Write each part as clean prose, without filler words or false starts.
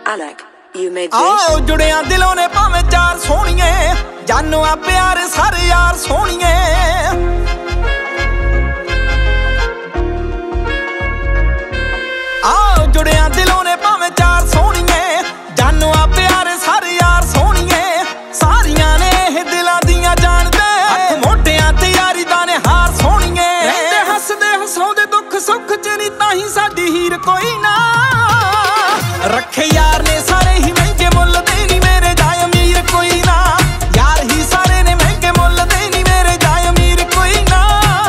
Alec, you made this? आओ जुड़िया दिलों ने भावें चार सोहणिए, जानो आ प्यार सारे यार सोहणिए। आओ जुड़िया दिलों ने भावें चार सोहणिए, जानो आ प्यार सारे यार सोहणिए। सारियां ने दिलां दियां जानदे, हत्थ मोढियां ते यारी दा ने हार सोहणिए। रहंदे हसदे हसाउंदे दुख सुख च नी ताहीं साडी हीर कोई ना रखे यार ने सारे ही महंगे मुल दे नी मेरे जाए अमीर कोई ना। यार ही सारे ने महंगे मुल दे नी मेरे जाए अमीर कोई ना।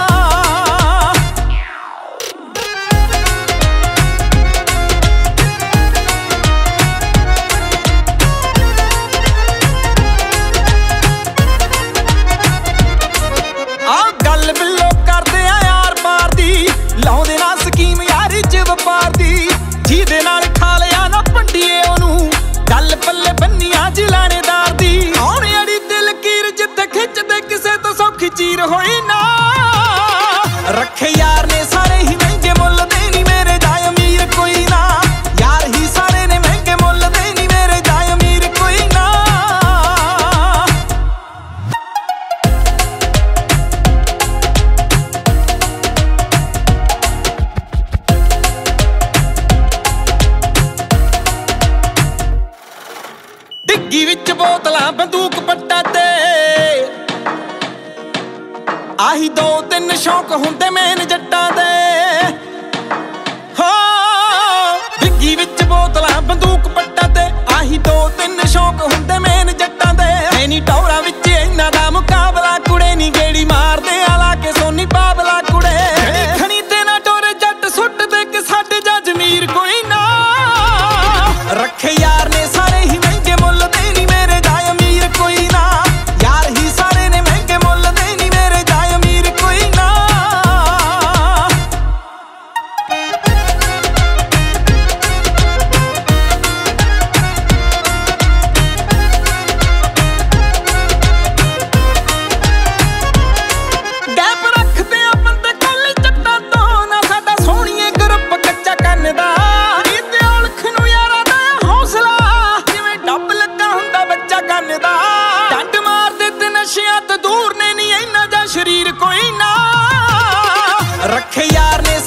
आ गल बिल्लो करदे आ यार पार दी, लाउंदे ना स्कीम यारी च वपार दी। ਜਿਹਦੇ ਨਾਲ ਖਾ ਲਿਆ ਨਾ ਪੰਡੀਏ ਉਹਨੂੰ, ਗੱਲ ਪੱਲੇ ਬੰਨੀਆਂ ਜਿਲਾਣੇਦਾਰ ਦੀ। ਆਉਣ ਅੜੀ ਦਿਲ ਕੀਰ ਜਿੱਥੇ ਖਿੱਚਦੇ ਕਿਸੇ ਤੋਂ ਸੌਖੀ ਚੀਰ ਹੋਈ ਨਾ। ਰੱਖੇ ਯਾਰ ਨੇ ਸਾਰੇ ਹੀ ਮਹਿੰਗੇ ਮੁੱਲ ਦੇ ਨੀ ਮੇਰੇ ਜਾਏ ਅਮੀਰ ਕੋਈ ਨਾ। ਯਾਰ ਹੀ ਸਾਰੇ ਨੇ ਮਹਿੰਗੇ ਮੁੱਲ ਦੇ ਨੀ ਮੇਰੇ ਜਾਏ ਅਮੀਰ ਕੋਈ ਨਾ। डिग्गी विच बोतलां बंदूक पट्टा ते, आही दो तीन शौक हुंदे मेन जट्टां दे। हाँ डिग्गी विच बोतलां बंदूक पट्टा ते, आही दो तीन शौक हुंदे मेन जट्टां दे। ऐनी टौरा विच इन्हां दा मुकाबला कुड़े नी गेड़ी मारदे आला के सोनी बाबला कुड़े। खणी ते ना टोरे जट सुट दे के साडे जा जमीर कोई ना। रखे यार ने सारे ही महंगे मुल दे नी मेरे जाए अमीर कोई ना। यार ही सारे ने महंगे मुल दे नी मेरे जाए अमीर कोई ना। गैप रखदे आ बंदे कल चट्टां तो ना, साडा सोहणीए ग्रुप कच्चा कंन दा। इते औलख नूं यारां दा हौसला, जिवें डब लगा हुंदा बच्चा कंन दा। डंड मारदे ते नशियां तो दूर ने नी इन्ना जा शरीर कोई ना। रखे यार ने